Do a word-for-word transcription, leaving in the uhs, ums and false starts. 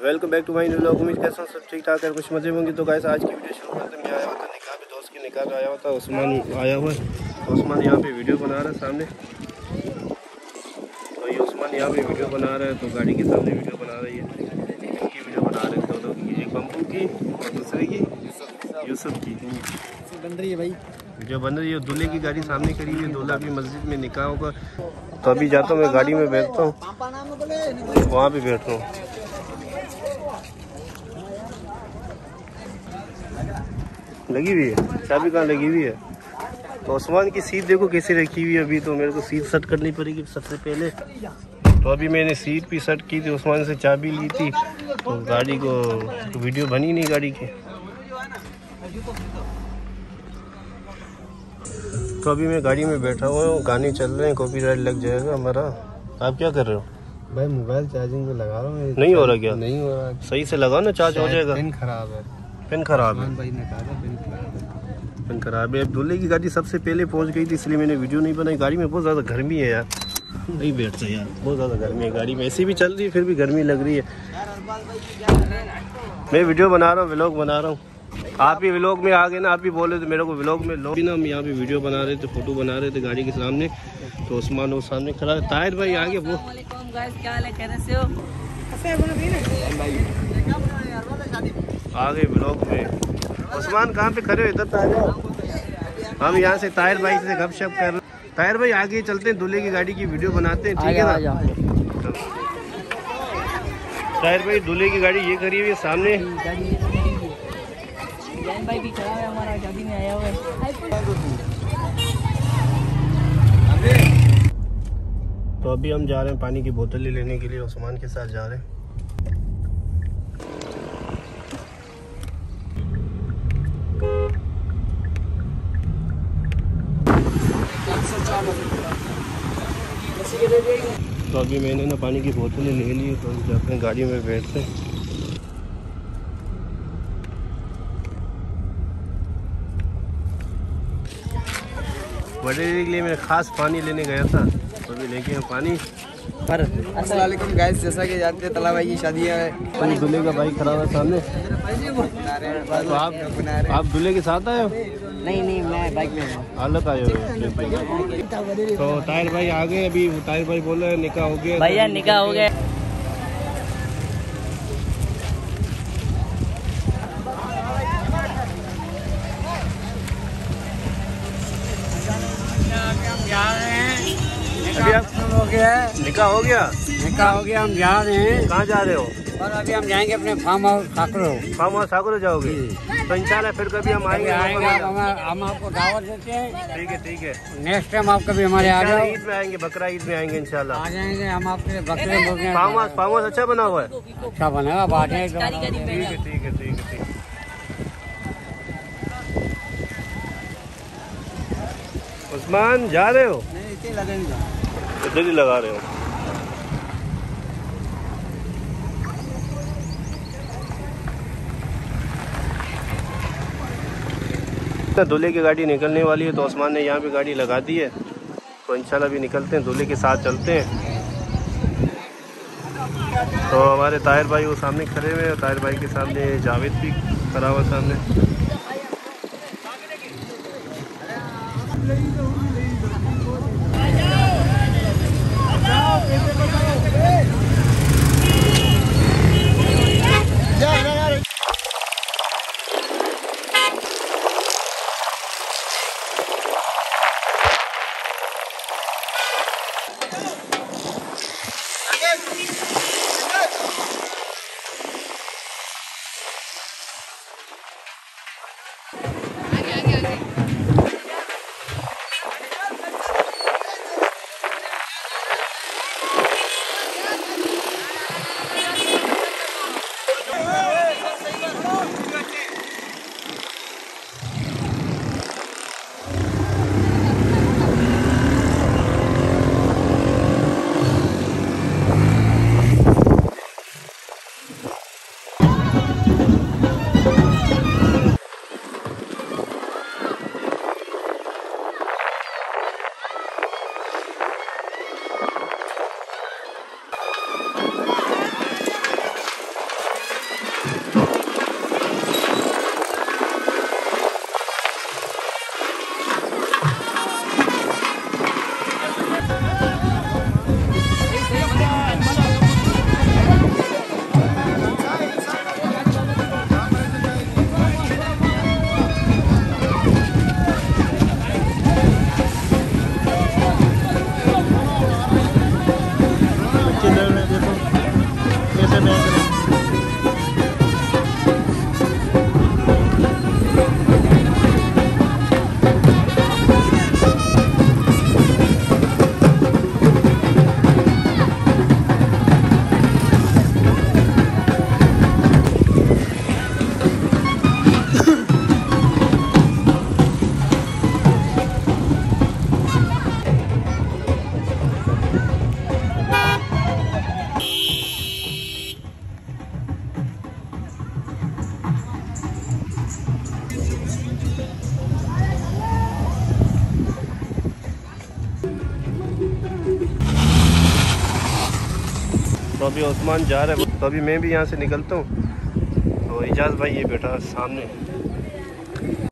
Welcome back to my new vlog. उम्मीद कैसा सब ठीक ठाक है, कुछ मजे होंगे। तो गाइस आज की वीडियो शुरू करते हैं। मैं आया हुआ था निकाह पे, दोस्त की निकाह पे आया हुआ था। उस्मान आया हुआ है, तो उस्मान यहाँ पे वीडियो बना रहा है सामने। तो ये उस्मान यहाँ पे वीडियो बना रहा है, तो गाड़ी के सामने वीडियो बना रही है। इनकी वीडियो बना रहे हैं दोनों की, एक बम्बू की और दूसरे की यूसुफ की बन रही है भाई। वीडियो बन रही है। दूल्हे की गाड़ी सामने खड़ी है, दूल्हा भी मस्जिद में निकाह होगा। तो अभी जाता हूँ, मैं गाड़ी में बैठता हूँ, वहाँ पे बैठ रहा हूँ। लगी हुई है चाबी, कहाँ लगी हुई है? तो उस्मान की सीट देखो कैसे रखी हुई है। अभी तो मेरे को सीट सेट करनी पड़ेगी सबसे पहले। तो अभी मैंने सीट भी सेट की थी, उस्मान से चाबी ली थी, तो गाड़ी को तो वीडियो बनी नहीं गाड़ी की। तो अभी मैं गाड़ी में बैठा हुआ हूँ, गाने चल रहे हैं, कॉपीराइट लग जाएगा हमारा। आप क्या कर रहे हो? भाई मोबाइल चार्जिंग पे लगा रहा हूँ। नहीं हो रहा क्या? नहीं हो रहा। सही से लगाओ ना, चार्ज हो जाएगा। पिन खराब है। पिन खराब है? भाई ने कहा पिन खराब है। पिन खराब है। अब दूल्हे की गाड़ी सबसे पहले पहुंच गई थी, इसलिए मैंने वीडियो नहीं बनाई। गाड़ी में बहुत ज़्यादा गर्मी है यार, नहीं बैठता यार, बहुत ज़्यादा गर्मी है गाड़ी में। ऐसी भी चल रही है फिर भी गर्मी लग रही है। मैं वीडियो बना रहा हूँ, व्लॉग बना रहा हूँ। आप भी व्लॉग में आ गए ना, आप भी बोले तो मेरे को व्लॉग में लो भी ना। हम यहाँ पे वीडियो बना रहे थे, फोटो बना रहे थे गाड़ी के सामने। तो उस्मान वो सामने खड़ा है। ताहिर भाई आगे वो आगे व्लॉग में। उस्मान कहाँ पे खड़े हो? इधर ताहिर, हम यहाँ से ताहिर भाई से गपशप कर रहे। ताहिर भाई आगे चलते हैं, दूल्हे की गाड़ी की वीडियो बनाते हैं, ठीक है ना? ताहिर भाई दूल्हे की गाड़ी ये खड़ी हुई है सामने। भाई भी खड़ा है हमारा, शादी में आया हुआ है। तो अभी हम जा रहे हैं पानी की बोतल लेने के लिए, उस्मान के साथ जा रहे हैं। तो अभी मैंने ना पानी की बोतलें ले ली, तो हम जाते हैं गाड़ी में बैठते हैं। बड़े के लिए मैं खास पानी लेने गया था, तो अभी लेके हम पानी। पर अस्सलाम वालेकुम गाइस, जैसा कि जानते हैं तला भाई की शादी है। तो दूल्हे का भाई खड़ा हुआ सामने। तो आप आप दूल्हे के साथ आए हो? नहीं नहीं, मैं बाइक में हूँ। अलग आए हो? तो ताहिर भाई आ गए। अभी ताहिर भाई बोल रहे हैं निकाह हो गया। भैया निकाह हो गया। अभी आप हो गया है, निकाह हो गया? निकाह हो गया, हम जा रहे हैं। कहाँ जा रहे हो? और अभी हम जाएंगे अपने farm house Thakur. Farm house Thakur जाओगे? तो इंशाल्लाह फिर कभी हम आएंगे। आएंगे हम, हम आपको दावत देते हैं। ठीक है ठीक है। नेक्स्ट टाइम आप कभी हमारे आ जाओ। ईद में आएंगे, बकरा ईद में आएंगे इंशाल्लाह। आ जाएंगे हम आपके लिए बकरे मुर्गे। फार्म हाउस फार्म हाउस अच्छा बना हुआ है? अच्छा बनेगा, बात है। ठीक है ठीक है ठीक है ठीक है। उस्मान जा रहे हो? इधर ही लगा रहे हो? दूल्हे की गाड़ी निकलने वाली है, तो उस्मान ने यहाँ पे गाड़ी लगा दी है। तो इंशाल्लाह भी निकलते हैं, दूल्हे के साथ चलते हैं। तो हमारे ताहिर भाई वो सामने खड़े हुए हैं, ताहिर भाई के सामने जावेद भी खड़ा हुआ सामने। पैसे फेंक रहे हैं। तो अभी उस्मान जा रहा है, तो अभी मैं भी यहाँ से निकलता हूँ। तो इजाज़ भाई ये बैठा सामने।